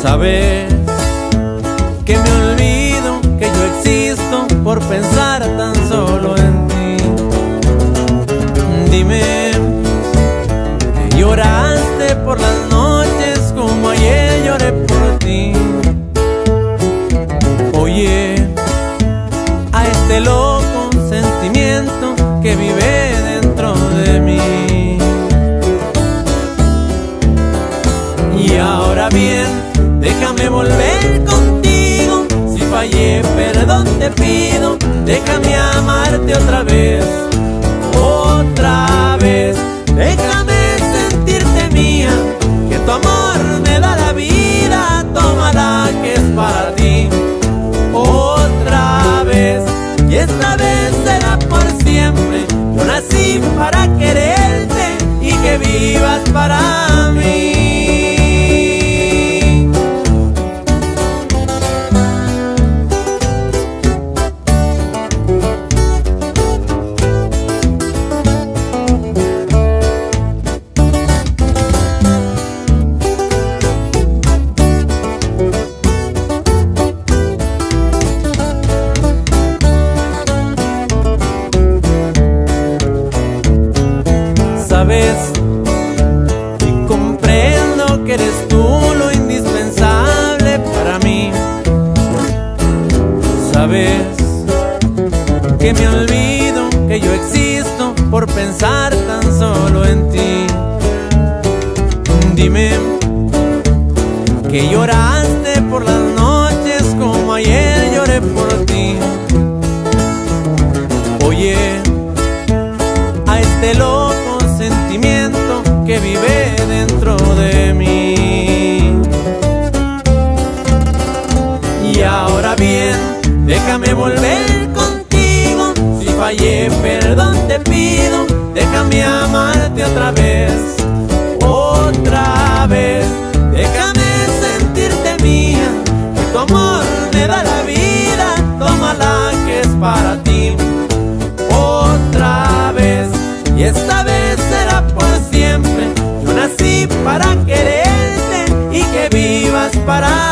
Sabes que me olvido que yo existo por pensar tan solo en ti. Dime que lloraste por las noches como ayer lloré por ti. Oye, a este loco sentimiento que vive dentro de mí. Y ahora bien, déjame volver contigo. Si fallé, perdón te pido. Déjame amarte otra vez, otra vez. Déjame sentirte mía, que tu amor me da la vida. Tómala que es para ti, otra vez. Y esta vez será por siempre. Yo nací para quererte y que vivas para mí. Sabes y comprendo que eres tú lo indispensable para mí. Sabes que me olvido que yo existo por pensar tan solo en ti. Dime que lloraste por las noches como ayer lloré por ti. Oye, a este loco sentimiento que vive dentro de mí. Y ahora bien, déjame volver contigo. Si fallé, perdón te pido. Déjame amarte otra vez, otra vez. Déjame sentirte mía, que tu amor me da la vida. Tómala que es para ti, otra vez. Y esta vez será por siempre. Yo nací para quererte y que vivas para